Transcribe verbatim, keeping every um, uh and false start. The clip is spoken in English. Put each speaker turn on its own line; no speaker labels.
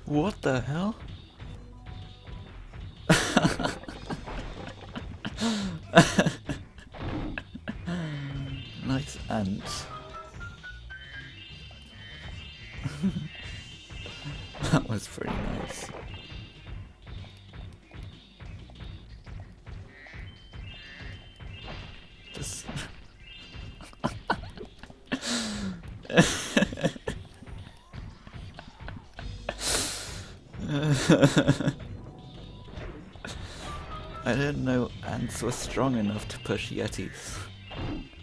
What the hell? Nice ants. That was pretty nice. Just I didn't know ants were strong enough to push yetis.